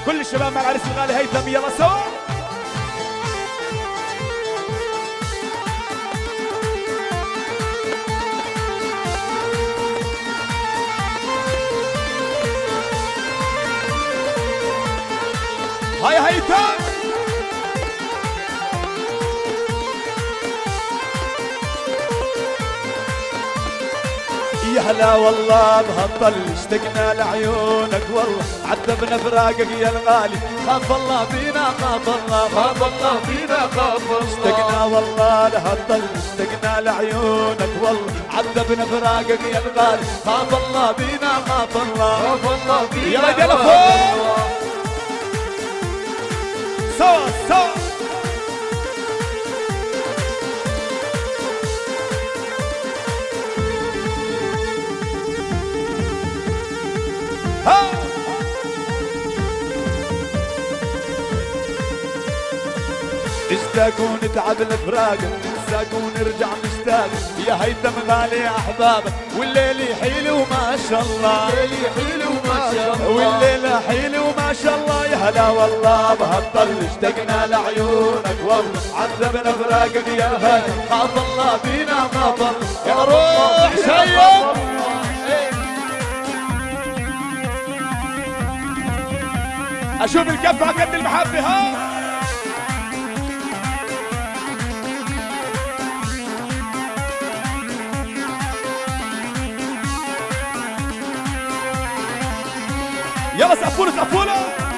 كل الشباب مع العريس الغالي هيثم، يلا سوا. هاي هيثم. يا هلا والله بهالطل اشتقنا لعيونك والله عذبنا فراقك يا الغالي خاف الله فينا خاف الله خاف الله فينا خاف الله اشتقنا والله لهالطل اشتقنا لعيونك والله عذبنا فراقك يا الغالي خاف الله فينا خاف الله خاف الله فينا يا رجال فوق سوا سوا. اشتاق ونتعب الفراق ننساك ونرجع مشتاق يا هيثم غالي احبابك والليل يحيل وما شاء الله الليل يحيل وما شاء الله والليل حيل وما شاء الله يا هلا والله بهالطل اشتقنا لعيونك والله عذبنا فراقك يا هلا خاف الله فينا خاف الله يا روح شيب. اشوف الكفه قد المحبه ها. يلا سقفوله سقفوله.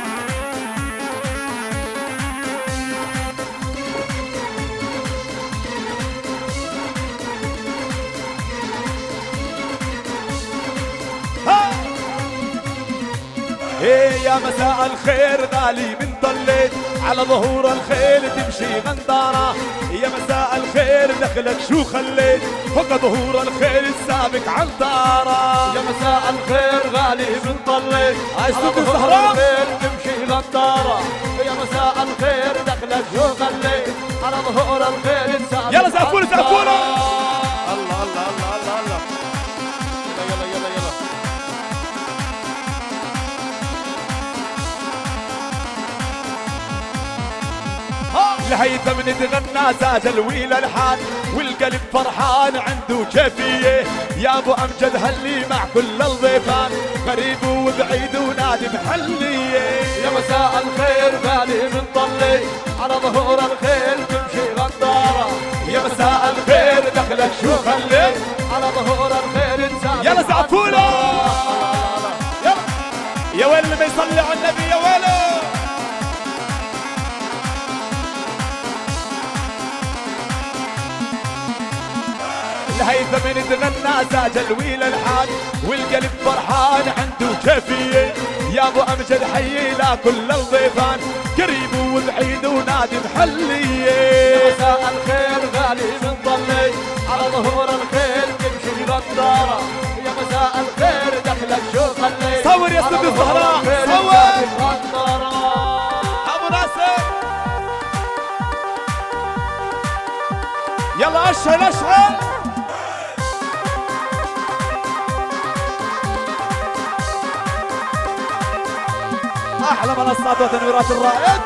ها ايه يا مساء الخير غالي من طليت على ظهور الخيل تمشي غندارة يا مساء الخير دخلك شو خليت فوق ظهور الخيل السابق عنطارة يا مساء الخير غالي من طليت على ظهور الخيل تمشي غندارة يا مساء الخير دخلك شو خليت على ظهور الخيل السابق يلا سقفوله سقفوله. الله الله الله الله الله يلا يلا يلا. لهيثم نتغنى زاد الويل الحان والقلب فرحان عنده كيفيه يا ابو امجد هلي مع كل الضيفان قريب وبعيد ونادي محليه يا مساء الخير غالي من طلي على ظهور الخيل تمشي غداره يا مساء الخير دخلك شو خليت على ظهور الخيل انسان يلا سقفوله يلا يا ويل اللي بيصلي على النبي يا ويله. هيثم نتغنى زاد الويل الحان والقلب فرحان عنده كيفيه يا ابو امجد حيي لا كل الضيفان قريب وبعيد ونادي محليه يا مساء الخير غالي من طلي على ظهور الخيل تمشي غداره يا مساء الخير دخلك شو خليت صور يا استاذ الزهراء صور ابو ناصر يلا اشعل اشعل. احلى منصات وتنويرات الرائد.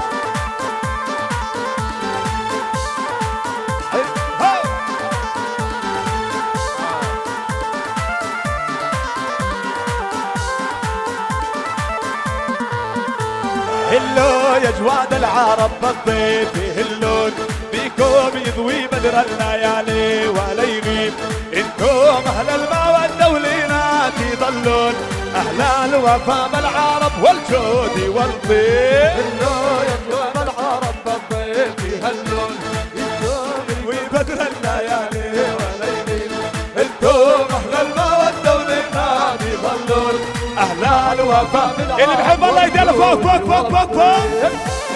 هلو يا جواد العرب بالضيف يهلون بيكم يضوي بدر الليالي ولا يغيب انتم اهل المودة والإناث يضلون اهل الوفا بالعرب والجود والطيب. هلو يا جواد العرب بالضيف يهلون يضوي بدر الليالي ولا يغيب انتم اهل المودة والإناث يضلون اهل الوفا بالعرب اللي بحب الله يديله فوق فوق فوق فوق فوق.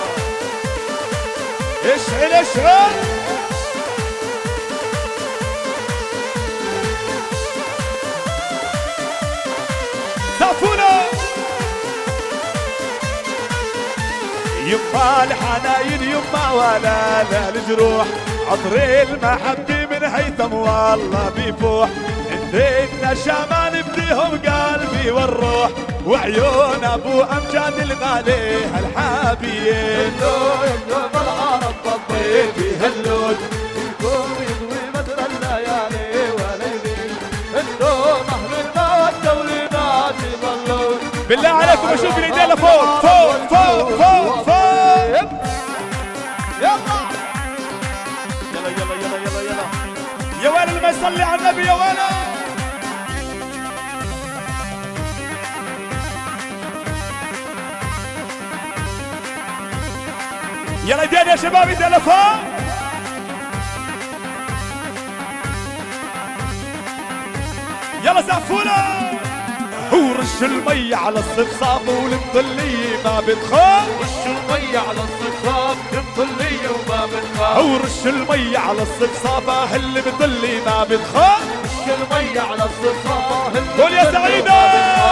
اشعل اشعل. سقفوله. يما الحناين يما ولا لا الجروح عطر المحبة من هيثم والله بيفوح عندنا شمان بدي فيهم قلبي والروح وعيون ابو امجاد الغالي هالحابيين. يوم العرب بالضيف يهلون فيكم يضوي بدر الليالي وليلي. انتم اهل المودة ولينات يظلون. بالله عليكم اشوف الايدين لفوق فوق فوق فوق فوق. يلا يلا يلا يلا يلا يلا يا ويل اللي ما يصلي على النبي يا ويل. يلا ايدين يا شباب ايدين لفوق. يلا زعفونا. ورش المي على الصفصاف والمطلية ما بتخاف. رش المي على الصفصاف المطلية وما بتخاف. ورش المي على الصفصافة اللي بتطلي ما بتخاف. رش المي على الصفصاف قول يا سعيدة.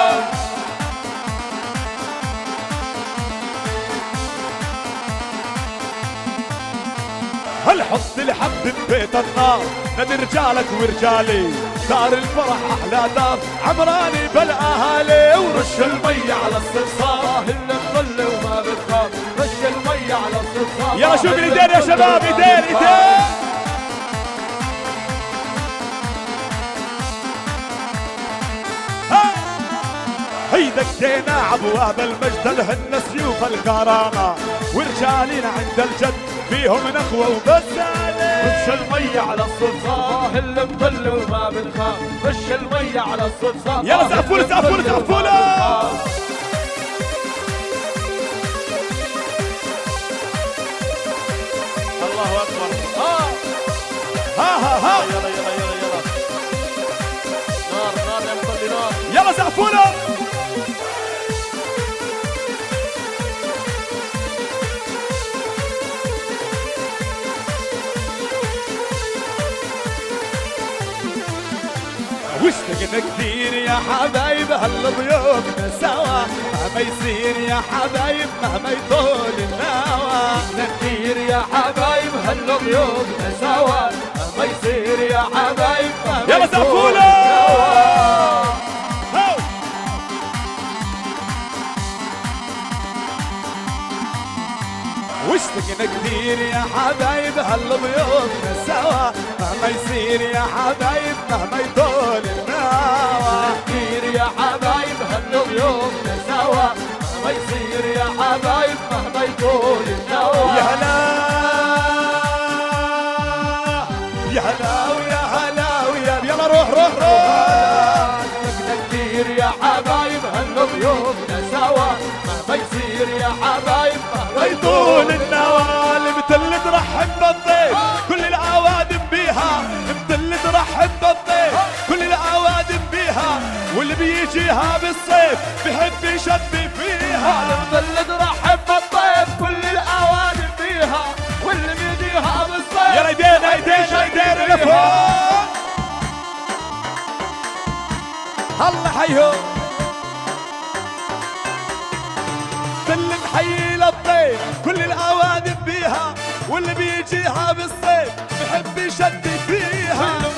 هالحط الحب ببيت النار نادي رجالك ورجالي. دار الفرح احلى دار عمراني بالاهالي. ورش المي على الصفصاف اللي مظل وما بتخاف. رش المي على الصفصاف. يلا شوف الايدين يا شباب ايدين ايدين. هيدا دقينا عبواب المجد لهن سيوف الكرامة ورجالينا عند الجد فيهم نخوة وبسالة. رش المي على الصفصاف اللي مظل وما بنخاف. رش المي على الصفصاف. يلا زعفولة زعفولة زعفولة. الله أكبر. ها ها ها. يلا يلا يلا يلا. نار نار يا مطلي نار. يلا زعفولة. واشتقنا كثير يا حبايب هالضيوفنا سوا. مهما يصير يا حبايب مهما يطول النوى. كثير يا حبايب هالضيوفنا سوا. مهما يصير يا حبايب مهما يلا زعفولة. واشتقنا كثير يا حبايب هالضيوفنا سوا. مهما يصير يا حبايب مهما يطول النوى. كثير يا حبايب هالضيوفنا سوا. مهما يصير يا حبايب مهما يطول النوى. يا هلا يا هلا ويا هلا ويا يلا روح روح روح. كثير يا حبايب هالضيوفنا سوا. مهما يصير يا حبايب مهما يطول النوال. مثل ترحب بالضيف كل الاوادم بيها. مثل ترحب بالضيف كل الاوادم بيها. واللي بيجيها بالصيف بحب يشبي فيها. مثل ترحب بالضيف كل الاوادم بيها. واللي بيجيها بالصيف يلا ايدينا ايدينا ايدينا لفوق. الله حيهم. مثل نحيي للضيف كل الاوادم بيها. واللي بيجيها بالصيف بحب يشبي فيها.